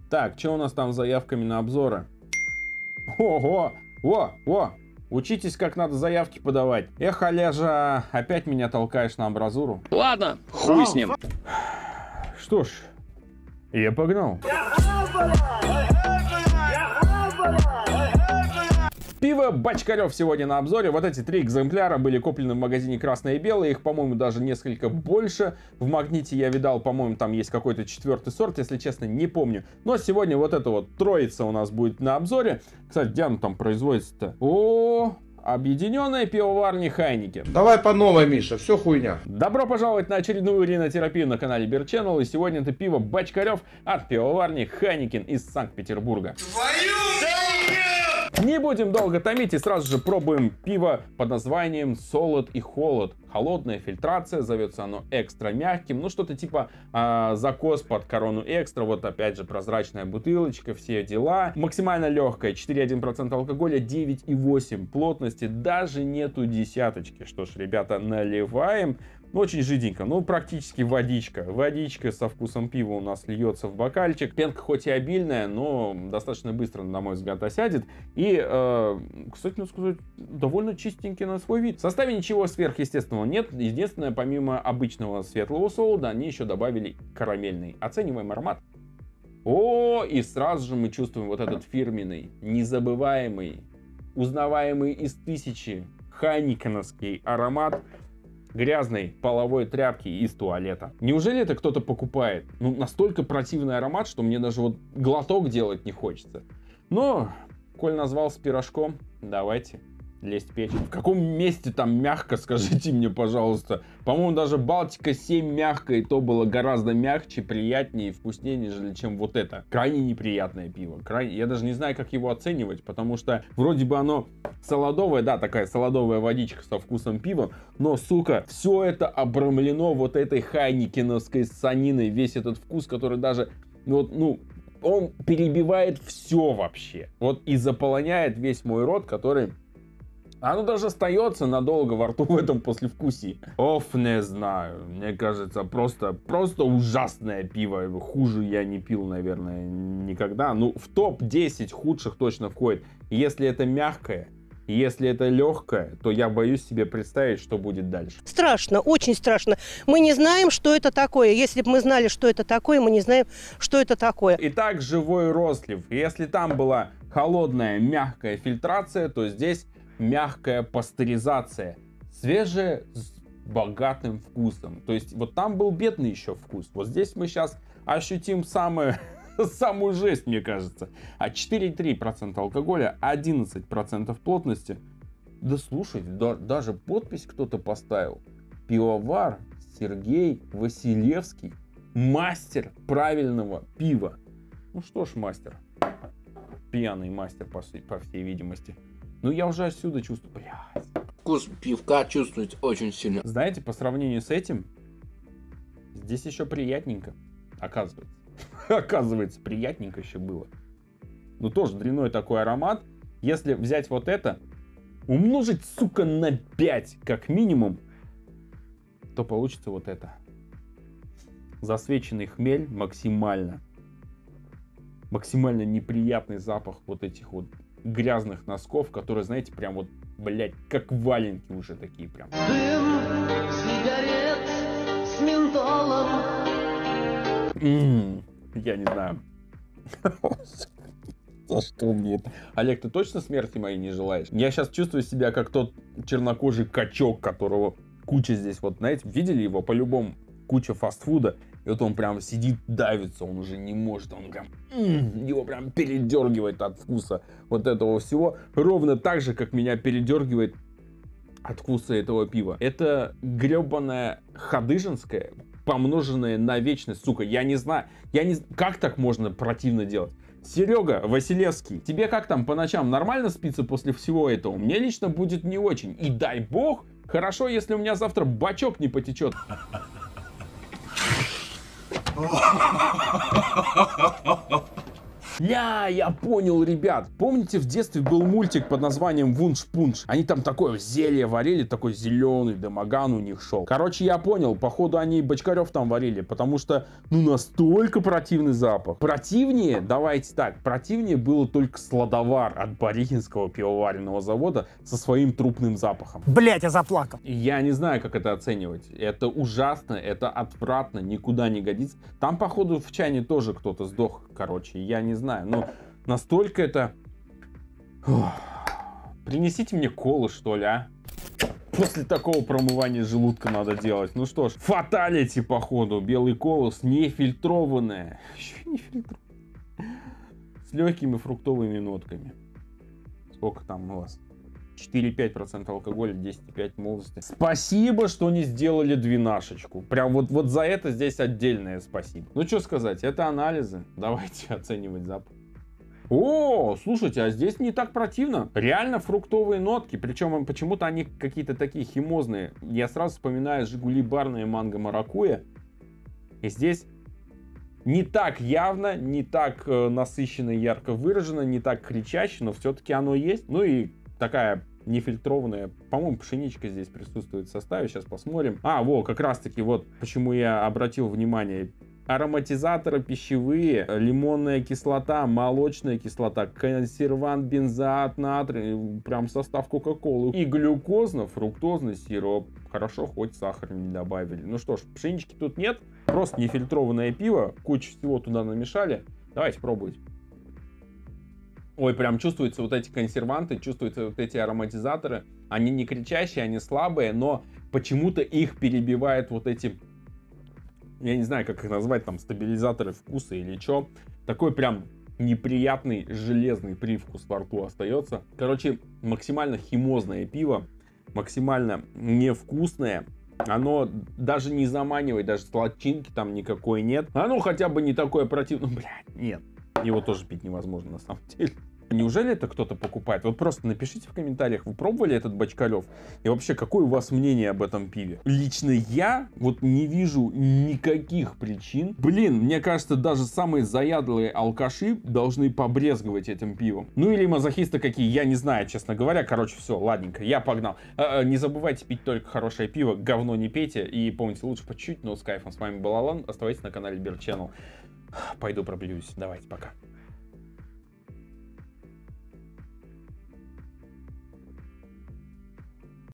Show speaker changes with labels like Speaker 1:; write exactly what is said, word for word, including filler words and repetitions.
Speaker 1: Так, что у нас там с заявками на обзоры? Ого! О, о! Учитесь, как надо заявки подавать. Эх, Олежа, опять меня толкаешь на амбразуру.
Speaker 2: Ладно, хуй с ним.
Speaker 1: Что ж, я погнал. Пиво Бочкарев сегодня на обзоре. Вот эти три экземпляра были куплены в магазине Красное и Белое. Их, по-моему, даже несколько больше. В Магните я видал, по-моему, там есть какой-то четвертый сорт, если честно, не помню. Но сегодня вот эта вот троица у нас будет на обзоре. Кстати, где оно там производится-то? О, Объединенная пивоварня Хайникен.
Speaker 3: Давай по новой, Миша, все хуйня.
Speaker 1: Добро пожаловать на очередную уринотерапию на канале Beer Channel. И сегодня это пиво Бочкарев от пивоварни Хайникен из Санкт-Петербурга. Твою! Не будем долго томить и сразу же пробуем пиво под названием Солод и Холод. Холодная фильтрация, зовется оно экстра мягким. Ну что-то типа э, закос под корону экстра. Вот опять же прозрачная бутылочка, все дела. Максимально легкая, четыре и один процент алкоголя, девять и восемь плотности. Даже нету десяточки. Что ж, ребята, наливаем. Ну, очень жиденько, ну, практически водичка. Водичка со вкусом пива у нас льется в бокальчик. Пенка хоть и обильная, но достаточно быстро, на мой взгляд, осядет. И, э, кстати, надо сказать, довольно чистенький на свой вид. В составе ничего сверхъестественного нет. Единственное, помимо обычного светлого солода, они еще добавили карамельный. Оцениваем аромат. О, и сразу же мы чувствуем вот этот фирменный, незабываемый, узнаваемый из тысячи хайникеновский аромат грязной половой тряпки из туалета. Неужели это кто-то покупает? Ну, настолько противный аромат, что мне даже вот глоток делать не хочется. Но, коль назвался пирожком, давайте лезть в печь. В каком месте там мягко, скажите мне, пожалуйста. По-моему, даже Балтика семь мягко, и то было гораздо мягче, приятнее и вкуснее, нежели чем вот это. Крайне неприятное пиво. Крайне... Я даже не знаю, как его оценивать, потому что вроде бы оно солодовое, да, такая солодовая водичка со вкусом пива, но, сука, все это обрамлено вот этой хайникеновской ссаниной, весь этот вкус, который даже, вот, ну, он перебивает все вообще. Вот и заполоняет весь мой рот, который... Оно даже остается надолго во рту в этом послевкусии. Оф, не знаю. Мне кажется, просто, просто ужасное пиво. Хуже я не пил, наверное, никогда. Ну, в топ десять худших точно входит. Если это мягкое, если это легкое, то я боюсь себе представить, что будет дальше.
Speaker 4: Страшно, очень страшно. Мы не знаем, что это такое. Если бы мы знали, что это такое, мы не знаем, что это такое.
Speaker 1: Итак, живой розлив. Если там была холодная, мягкая фильтрация, то здесь мягкая пастеризация, свежая с богатым вкусом. То есть вот там был бедный еще вкус. Вот здесь мы сейчас ощутим самое, самую жесть, мне кажется. А четыре и три процента алкоголя, одиннадцать процентов плотности. Да слушайте, да, даже подпись кто-то поставил. Пивовар Сергей Василевский, мастер правильного пива. Ну что ж, мастер. Пьяный мастер, по, по всей видимости. Ну, я уже отсюда чувствую, блядь.
Speaker 2: Вкус пивка чувствуется очень сильно.
Speaker 1: Знаете, по сравнению с этим, здесь еще приятненько, оказывается. Оказывается, приятненько еще было. Ну, тоже дрянной такой аромат. Если взять вот это, умножить, сука, на пять, как минимум, то получится вот это. Засвеченный хмель максимально. Максимально неприятный запах вот этих вот грязных носков, которые, знаете, прям вот, блядь, как валенки уже такие прям.
Speaker 5: Дым сигарет с ментолом.
Speaker 1: М-м, я не знаю. За что мне это? Олег, ты точно смерти моей не желаешь? Я сейчас чувствую себя как тот чернокожий качок, которого куча здесь, вот, знаете, видели его по-любому? Куча фастфуда. И вот он прям сидит, давится, он уже не может, он прям, м-м, его прям передергивает от вкуса вот этого всего, ровно так же, как меня передергивает от вкуса этого пива. Это гребаное ходыженское, помноженное на вечность, сука, я не знаю, я не, как так можно противно делать? Серега Василевский, тебе как там по ночам нормально спится после всего этого? Мне лично будет не очень, и дай бог, хорошо, если у меня завтра бачок не потечет. Ля, я понял, ребят. Помните, в детстве был мультик под названием Вунш-Пунш? Они там такое зелье варили, такой зеленый дымоган у них шел. Короче, я понял, походу они бочкарев там варили, потому что, ну, настолько противный запах. Противнее, давайте так, противнее было только Сладовар от Борихинского пивоваренного завода со своим трупным запахом.
Speaker 6: Блять, я заплакал.
Speaker 1: Я не знаю, как это оценивать. Это ужасно, это отвратно, никуда не годится. Там, походу, в чайне тоже кто-то сдох, короче, я не знаю. Но настолько это... Фух. Принесите мне колы, что ли, а? После такого промывания желудка надо делать. Ну что ж, фаталити, походу. Белый колос нефильтрованная. Еще не фильтрованная. С легкими фруктовыми нотками. Сколько там у вас? четыре и пять процентов алкоголя, десять и пять молодости. Спасибо, что не сделали двенашечку. Прям вот, вот за это здесь отдельное спасибо. Ну что сказать, это анализы. Давайте оценивать запах. О, слушайте, а здесь не так противно. Реально фруктовые нотки. Причем почему-то они какие-то такие химозные. Я сразу вспоминаю Жигули барные манго маракуйя. И здесь не так явно, не так э, насыщенно и ярко выражено, не так кричаще, но все-таки оно есть. Ну и такая нефильтрованная, по-моему, пшеничка здесь присутствует в составе, сейчас посмотрим. А, во, как раз таки вот почему я обратил внимание. Ароматизаторы пищевые, лимонная кислота, молочная кислота, консервант, бензоат натрия, прям состав кока-колы и глюкозно-фруктозный сироп. Хорошо, хоть сахар не добавили. Ну что ж, пшенички тут нет, просто нефильтрованное пиво, кучу всего туда намешали. Давайте пробовать. Ой, прям чувствуются вот эти консерванты, чувствуются вот эти ароматизаторы. Они не кричащие, они слабые, но почему-то их перебивает вот эти... Я не знаю, как их назвать, там, стабилизаторы вкуса или что. Такой прям неприятный железный привкус во рту остается. Короче, максимально химозное пиво, максимально невкусное. Оно даже не заманивает, даже сладчинки там никакой нет. Оно хотя бы не такое противное. Ну, блядь, нет. Его тоже пить невозможно на самом деле. Неужели это кто-то покупает? Вот просто напишите в комментариях, вы пробовали этот Бочкарев? И вообще, какое у вас мнение об этом пиве? Лично я вот не вижу никаких причин. Блин, мне кажется, даже самые заядлые алкаши должны побрезговать этим пивом. Ну или мазохисты какие, я не знаю, честно говоря. Короче, все, ладненько, я погнал. А, а, не забывайте пить только хорошее пиво, говно не пейте. И помните, лучше по чуть-чуть, но с кайфом. С вами был Алан, оставайтесь на канале Beer Channel. Пойду пробьюсь, давайте, пока.